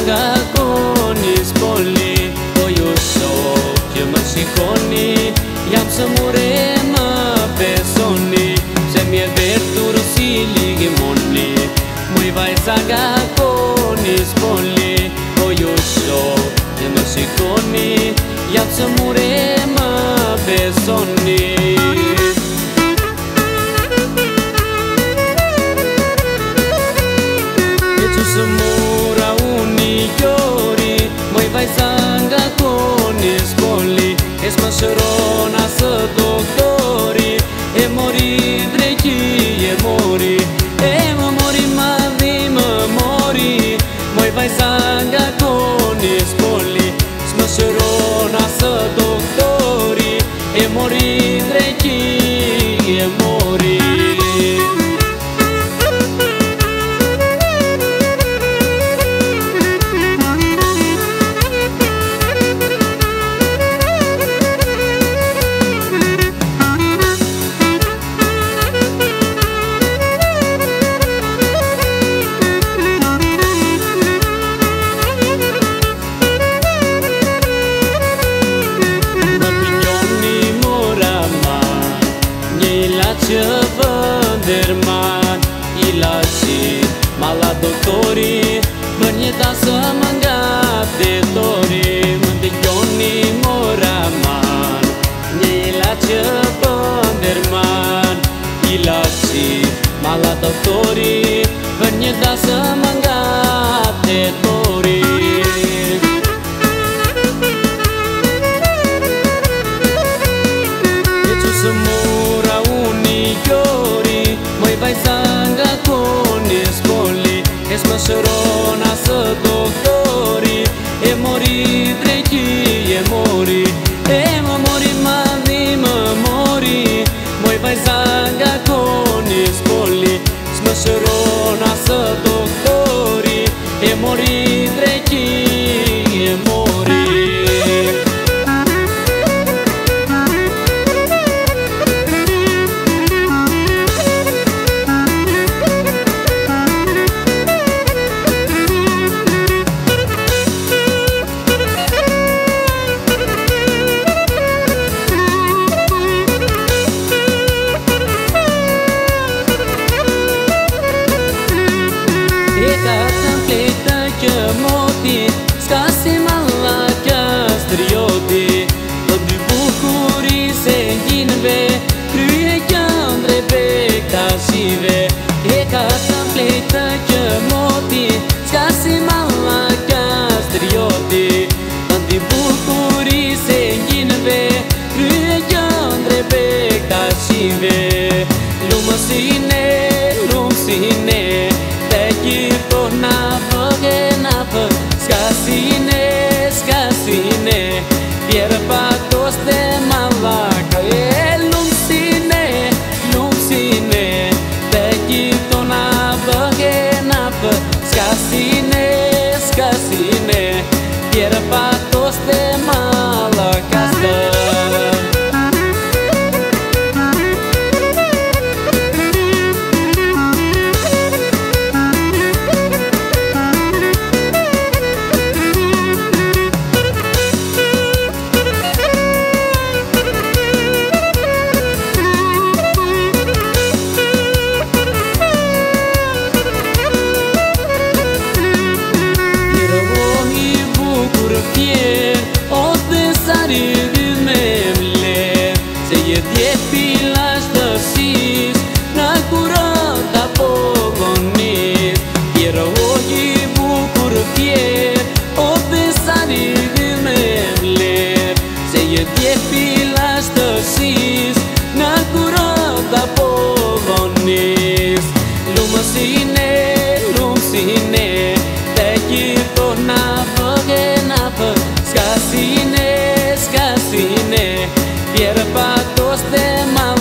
zanga koni spoli Oju sot që më shikoni Jam së mure më besoni Se mje vertur si ligi moni Muj vaj zanga koni spoli Oju sot që më shikoni Jam së mure më besoni Së mura uni gjori Moj vajzanga koni spoli E smashërona së doktori E mori drejki e mori E më mori madhi më mori Moj vajzanga koni spoli Smashërona së doktori E mori drejki e mori Që vëndërman I laci mala doktori Bër një tasë më nga detori Më ndëgjoni mora man Një ila që vëndërman I laci mala doktori Bër një tasë më nga detori Vajzanga koni spoli E smashërona së doktori E mori drejki e mori E më mori madhi më mori Moj vajzanga koni spoli Smashërona së doktori E mori drejki e mori Që moti, s'ka si malla kja strioti Të dy bukuri se njinve Krye këndre bekta shive E ka të fletë që moti S'ka si malla kja strioti Të dy bukuri se njinve Krye këndre bekta shive Lumësine, lumësine Te gjitho na vëge Skasine, vjerë pakos të malaka E lumësine, te gjitho na vëge napë Skasine, vjerë pakos të malaka Pilash të sis Në kurën të pogonis Jero i bukur fjer O besari me vler Se je pilash të sis Në kurën të pogonis Lumësine, lumësine Te gjitho na vëge napë Skasine, skasine Vjerë pakos të ma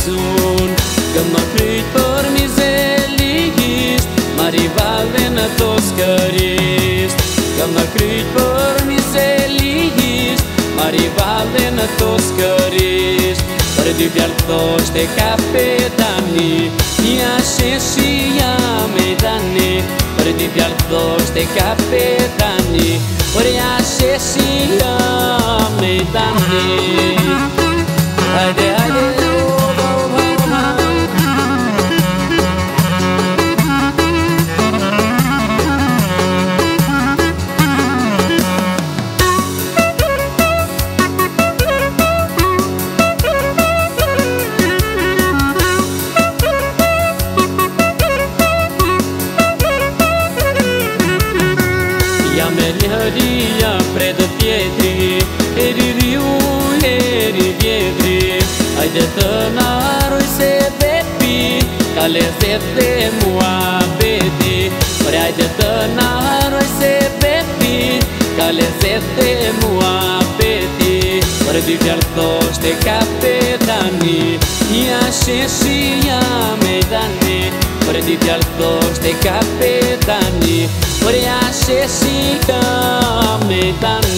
sun, că mă kryt për mizelist, ma rivalve në Toskarist. Că mă kryt për mizelist, ma rivalve në Toskarist. Për dy bjarë thoshte kapetani, ja sheshi ja mejdani. Për dy bjarë thoshte kapetani, por ja sheshi ja mejdani. Hajde, hajde, Ria predă pietri, eri riu, eri vietri. Haide të naroj se bepi, ka lezet dhe mua beti. Por hajde të naroj se bepi, ka lezet dhe mua beti. Por dy fjalë thoshte kapetani, ja sheshi ja mejdani. Por dy fjalë thoshte kapetani, por ja sheshi ja mejdani.